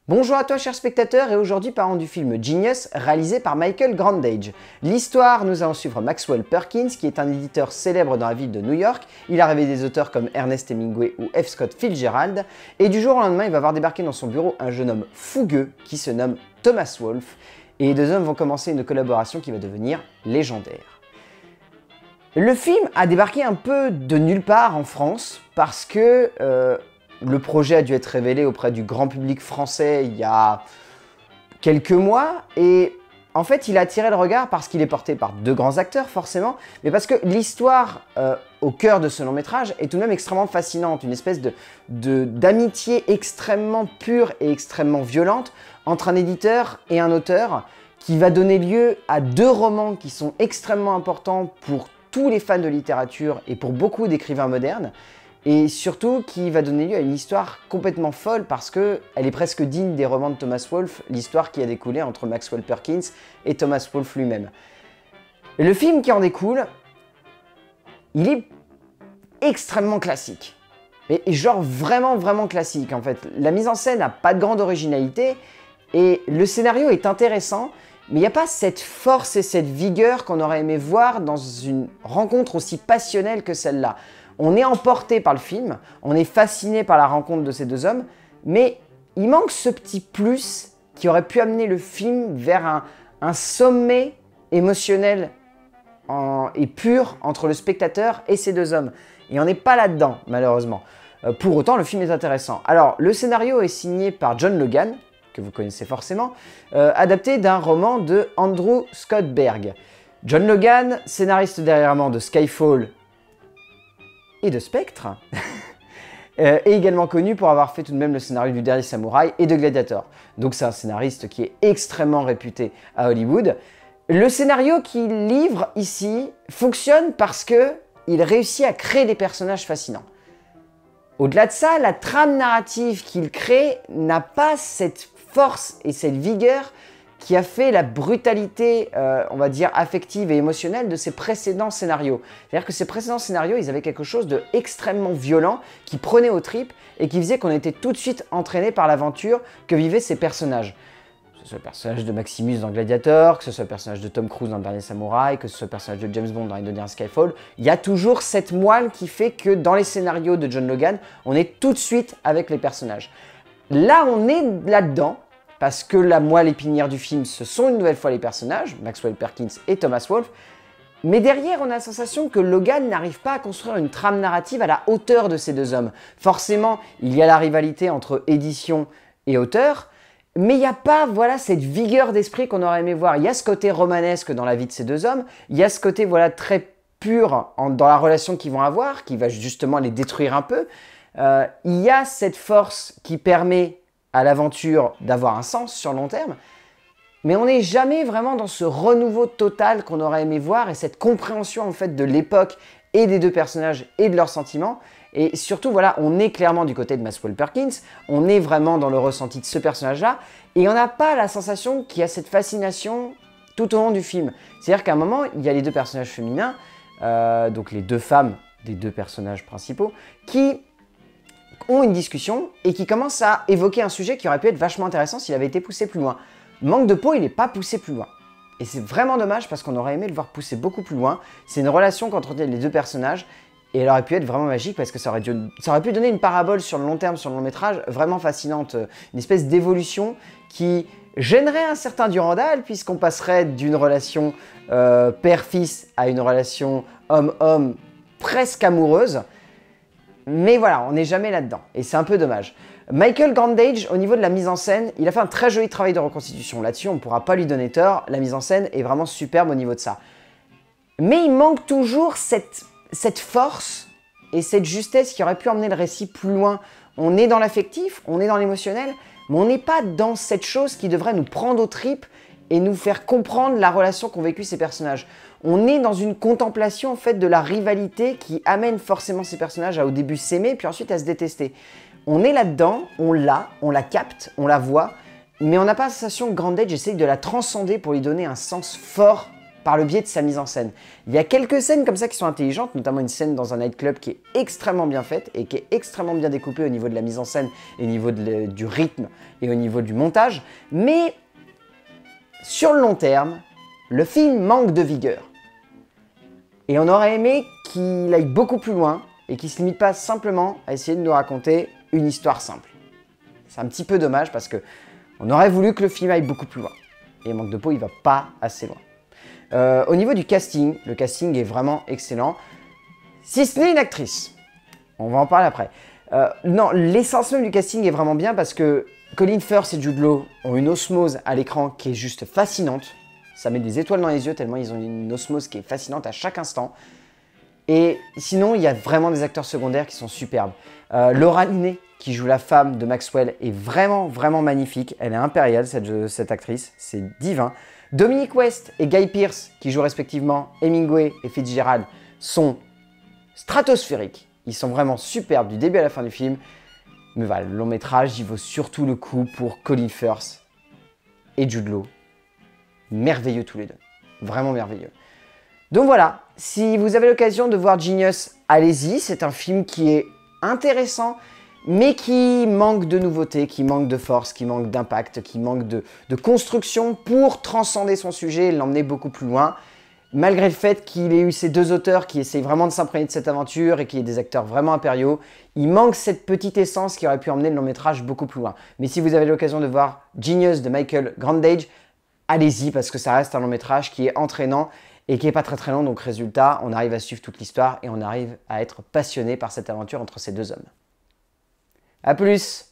Bonjour à toi chers spectateurs et aujourd'hui parlons du film Genius réalisé par Michael Grandage. L'histoire, nous allons suivre Maxwell Perkins qui est un éditeur célèbre dans la ville de New York. Il a rêvé des auteurs comme Ernest Hemingway ou F. Scott Fitzgerald et du jour au lendemain il va voir débarquer dans son bureau un jeune homme fougueux qui se nomme Thomas Wolfe et les deux hommes vont commencer une collaboration qui va devenir légendaire. Le film a débarqué un peu de nulle part en France parce que le projet a dû être révélé auprès du grand public français il y a quelques mois et en fait il a attiré le regard parce qu'il est porté par deux grands acteurs forcément, mais parce que l'histoire au cœur de ce long métrage est tout de même extrêmement fascinante, une espèce d'amitié extrêmement pure et extrêmement violente entre un éditeur et un auteur qui va donner lieu à deux romans qui sont extrêmement importants pour tous les fans de littérature et pour beaucoup d'écrivains modernes. Et surtout qui va donner lieu à une histoire complètement folle parce qu'elle est presque digne des romans de Thomas Wolfe, l'histoire qui a découlé entre Maxwell Perkins et Thomas Wolfe lui-même. Le film qui en découle, il est extrêmement classique. Et genre vraiment classique en fait. La mise en scène n'a pas de grande originalité et le scénario est intéressant, mais il n'y a pas cette force et cette vigueur qu'on aurait aimé voir dans une rencontre aussi passionnelle que celle-là. On est emporté par le film, on est fasciné par la rencontre de ces deux hommes, mais il manque ce petit plus qui aurait pu amener le film vers un sommet émotionnel et pur entre le spectateur et ces deux hommes. Et on n'est pas là-dedans, malheureusement. Pour autant, le film est intéressant. Alors, le scénario est signé par John Logan, que vous connaissez forcément, adapté d'un roman de Andrew Scott Berg. John Logan, scénariste derrière de Skyfall et de Spectre, est également connu pour avoir fait tout de même le scénario du Dernier Samouraï et de Gladiator. Donc c'est un scénariste qui est extrêmement réputé à Hollywood. Le scénario qu'il livre ici fonctionne parce qu'il réussit à créer des personnages fascinants. Au-delà de ça, la trame narrative qu'il crée n'a pas cette force et cette vigueur qui a fait la brutalité, on va dire, affective et émotionnelle de ses précédents scénarios. C'est-à-dire que ces précédents scénarios, ils avaient quelque chose d'extrêmement violent, qui prenait aux tripes et qui faisait qu'on était tout de suite entraîné par l'aventure que vivaient ces personnages. Que ce soit le personnage de Maximus dans Gladiator, que ce soit le personnage de Tom Cruise dans Le Dernier Samouraï, que ce soit le personnage de James Bond dans les deux derniers Skyfall, il y a toujours cette moelle qui fait que dans les scénarios de John Logan, on est tout de suite avec les personnages. Là, on est là-dedans, parce que la moelle épinière du film, ce sont une nouvelle fois les personnages, Maxwell Perkins et Thomas Wolfe, mais derrière, on a la sensation que Logan n'arrive pas à construire une trame narrative à la hauteur de ces deux hommes. Forcément, il y a la rivalité entre édition et auteur, mais il n'y a pas cette vigueur d'esprit qu'on aurait aimé voir. Il y a ce côté romanesque dans la vie de ces deux hommes, il y a ce côté très pur dans la relation qu'ils vont avoir, qui va justement les détruire un peu. Il y a cette force qui permet à l'aventure d'avoir un sens sur le long terme, mais on n'est jamais vraiment dans ce renouveau total qu'on aurait aimé voir et cette compréhension en fait de l'époque et des deux personnages et de leurs sentiments. Et surtout, on est clairement du côté de Maxwell Perkins, on est vraiment dans le ressenti de ce personnage-là, et on n'a pas la sensation qu'il y a cette fascination tout au long du film. C'est-à-dire qu'à un moment, il y a les deux personnages féminins, donc les deux femmes des deux personnages principaux, qui ont une discussion et qui commencent à évoquer un sujet qui aurait pu être vachement intéressant s'il avait été poussé plus loin. Manque de peau, il n'est pas poussé plus loin. Et c'est vraiment dommage parce qu'on aurait aimé le voir pousser beaucoup plus loin. C'est une relation qu'entretiennent les deux personnages et elle aurait pu être vraiment magique parce que ça aurait pu donner une parabole sur le long terme, sur le long métrage, vraiment fascinante. Une espèce d'évolution qui gênerait un certain Durandal puisqu'on passerait d'une relation père-fils à une relation homme-homme presque amoureuse. Mais voilà, on n'est jamais là-dedans, et c'est un peu dommage. Michael Grandage, au niveau de la mise en scène, il a fait un très joli travail de reconstitution. Là-dessus, on ne pourra pas lui donner tort, la mise en scène est vraiment superbe au niveau de ça. Mais il manque toujours cette force et cette justesse qui aurait pu emmener le récit plus loin. On est dans l'affectif, on est dans l'émotionnel, mais on n'est pas dans cette chose qui devrait nous prendre aux tripes et nous faire comprendre la relation qu'ont vécu ces personnages. On est dans une contemplation en fait de la rivalité qui amène forcément ces personnages à au début s'aimer puis ensuite à se détester. On est là-dedans, on la capte, on la voit, mais on n'a pas la sensation que Grandage essaye de la transcender pour lui donner un sens fort par le biais de sa mise en scène. Il y a quelques scènes comme ça qui sont intelligentes, notamment une scène dans un nightclub qui est extrêmement bien faite et qui est extrêmement bien découpée au niveau de la mise en scène et au niveau du rythme et au niveau du montage. Mais sur le long terme, le film manque de vigueur. Et on aurait aimé qu'il aille beaucoup plus loin et qu'il ne se limite pas simplement à essayer de nous raconter une histoire simple. C'est un petit peu dommage parce qu'on aurait voulu que le film aille beaucoup plus loin. Et Manque de peau, il va pas assez loin. Au niveau du casting, le casting est vraiment excellent. Si ce n'est une actrice. On va en parler après. Non, l'essence même du casting est vraiment bien parce que Colin Firth et Jude Law ont une osmose à l'écran qui est juste fascinante. Ça met des étoiles dans les yeux tellement ils ont une osmose qui est fascinante à chaque instant. Et sinon, il y a vraiment des acteurs secondaires qui sont superbes. Laura Linney, qui joue la femme de Maxwell, est vraiment, vraiment magnifique. Elle est impériale, cette actrice. C'est divin. Dominic West et Guy Pearce, qui jouent respectivement Hemingway et Fitzgerald, sont stratosphériques. Ils sont vraiment superbes du début à la fin du film. Mais voilà, le long métrage, il vaut surtout le coup pour Colin Firth et Jude Law. Merveilleux tous les deux. Vraiment merveilleux. Donc voilà, si vous avez l'occasion de voir Genius, allez-y. C'est un film qui est intéressant, mais qui manque de nouveauté, qui manque de force, qui manque d'impact, qui manque de construction pour transcender son sujet et l'emmener beaucoup plus loin. Malgré le fait qu'il ait eu ces deux auteurs qui essayent vraiment de s'imprégner de cette aventure et qu'il y ait des acteurs vraiment impériaux, il manque cette petite essence qui aurait pu emmener le long métrage beaucoup plus loin. Mais si vous avez l'occasion de voir Genius de Michael Grandage, allez-y parce que ça reste un long métrage qui est entraînant et qui n'est pas très très long. Donc résultat, on arrive à suivre toute l'histoire et on arrive à être passionné par cette aventure entre ces deux hommes. A plus!